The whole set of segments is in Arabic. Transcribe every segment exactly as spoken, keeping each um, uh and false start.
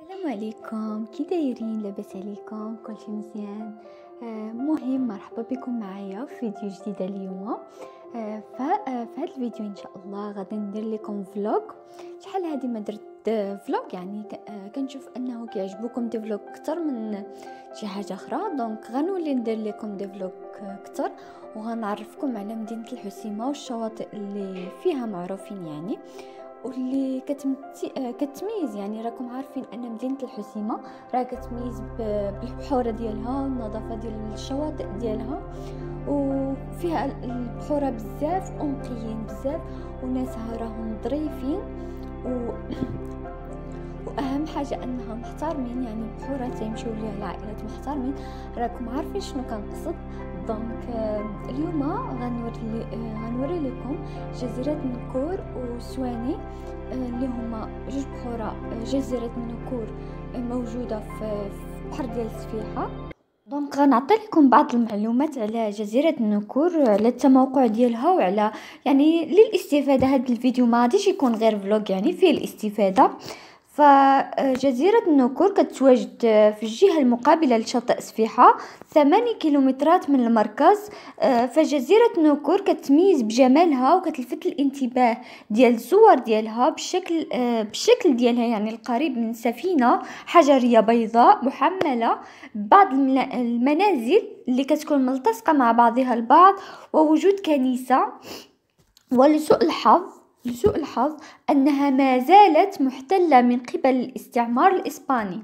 السلام عليكم، كي دايرين؟ لاباس عليكم؟ كلشي مزيان؟ آه مهم مرحبا بكم معايا في فيديو جديده اليوم. آه ففي هذا الفيديو ان شاء الله غادي ندير لكم فلوق. شحال هذه ما درت فلوق، يعني آه كنشوف انه كيعجبكم دي فلوق اكثر من شي حاجه اخرى، دونك غنولي ندير لكم دي فلوق اكثر وغنعرفكم على مدينه الحسيمه والشواطئ اللي فيها معروفين يعني واللي كتمتي... كتميز. يعني راكم عارفين ان مدينه الحسيمه راه كتميز بالبحوره ديالها والنظافه ديال الشواطئ ديالها، وفيها البحوره بزاف انقيين بزاف وناسها راهم ظريفين و... واهم حاجه انها محترمين، يعني بحوره تيمشيو ليها العائلات محترمين. راكم عارفين شنو كنقصد. دونك اليوم غنوري غنوري لكم جزيره نكور وسواني اللي هما جوج بحوره. جزيره نكور موجوده في البحر ديال السفيحه. دونك غنعطي لكم بعض المعلومات على جزيره النكور، على التموقع ديالها وعلى يعني للاستفاده. هذا الفيديو ما غاديش يكون غير فلوق، يعني فيه الاستفاده. فجزيرة النكور كتواجد في الجهة المقابلة لشاطئ سفيحة، ثمانية كيلومترات من المركز. فجزيرة النكور كتميز بجمالها وكتلفت الانتباه ديال الزوار ديالها بالشكل بالشكل ديالها، يعني القريب من سفينة حجرية بيضاء محملة ببعض المنازل اللي كتكون ملتصقة مع بعضها البعض، ووجود كنيسة. ولسوء الحظ لسوء الحظ أنها ما زالت محتلة من قبل الاستعمار الإسباني.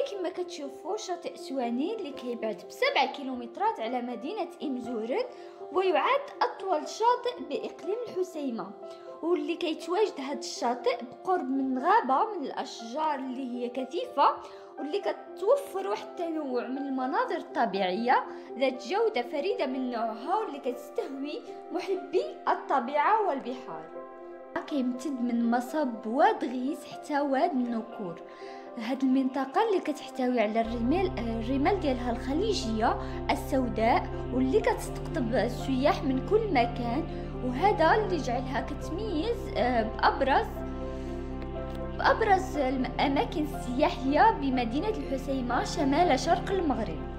كما كتشوفوا شاطئ سواني اللي كيبعد بسبعة كيلومترات على مدينة إمزورن، ويعد أطول شاطئ بإقليم الحسيمة، واللي كيتواجد هذا الشاطئ بقرب من غابة من الأشجار اللي هي كثيفة، واللي كتوفر واحد التنوع من المناظر الطبيعية ذات جودة فريدة من نوعها، واللي كتستهوي محبي الطبيعة والبحار. كيمتد من مصب واد غيس حتى واد النكور. هاد المنطقة اللي كتحتوي على الرمال الرمال ديالها الخليجية السوداء، واللي كتستقطب السياح من كل مكان، وهذا اللي جعلها كتميز بأبرز بأبرز الأماكن السياحية بمدينة الحسيمة شمال شرق المغرب.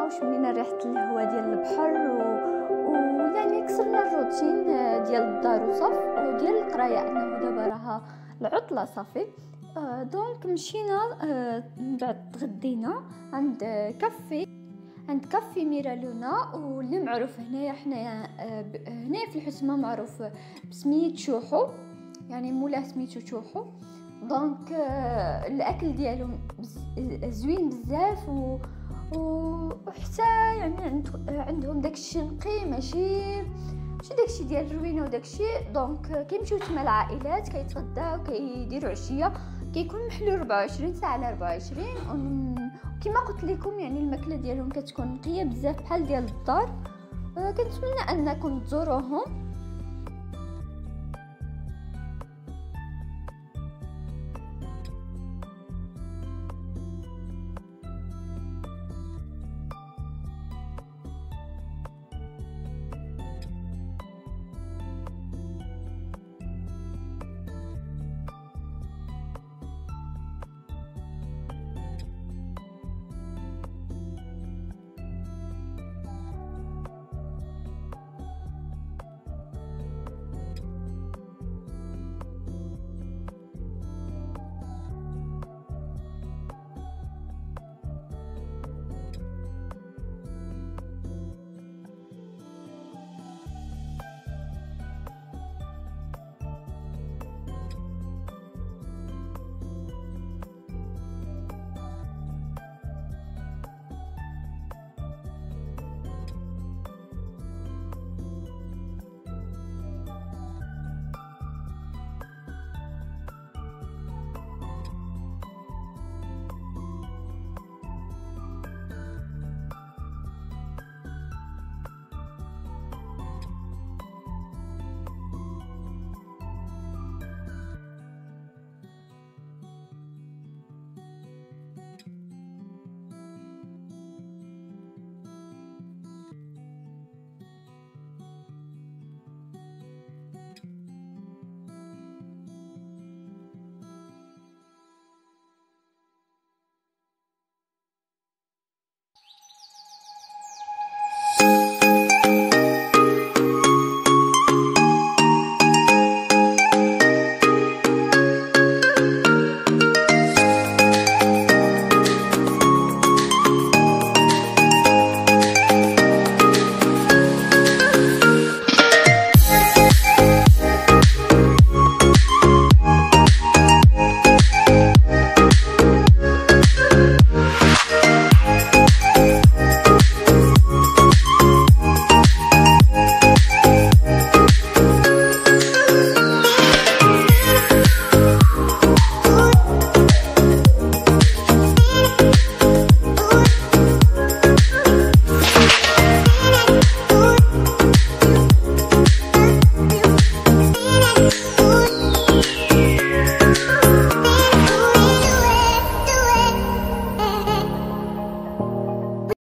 السماء وشمينا ريحه الهواء ديال البحر و... ويعني كسرنا الروتين ديال الدار وصف وديال القرايه انه دابا راها العطله صافي. آه دونك مشينا آه من بعد تغدينا عند كافي عند كافي ميرالونا، واللي معروف هنايا حنايا آه هنايا في الحسمه معروف بسميت شوحو، يعني مولاه سميتو شوحو. دونك آه الاكل ديالهم زوين بزاف و وحتى يعني عند عندهم داكشي نقي، ماشي ماشي داكشي ديال الروينه وداكشي. دونك كيمشيو تما العائلات كيتغداو كيديروا عشيه، كيكون محلول أربعة وعشرين ساعه على أربعة وعشرين. وكما قلت لكم يعني الماكله ديالهم كتكون نقيه بزاف بحال ديال الدار. كنتمنى انكم تزوروهم.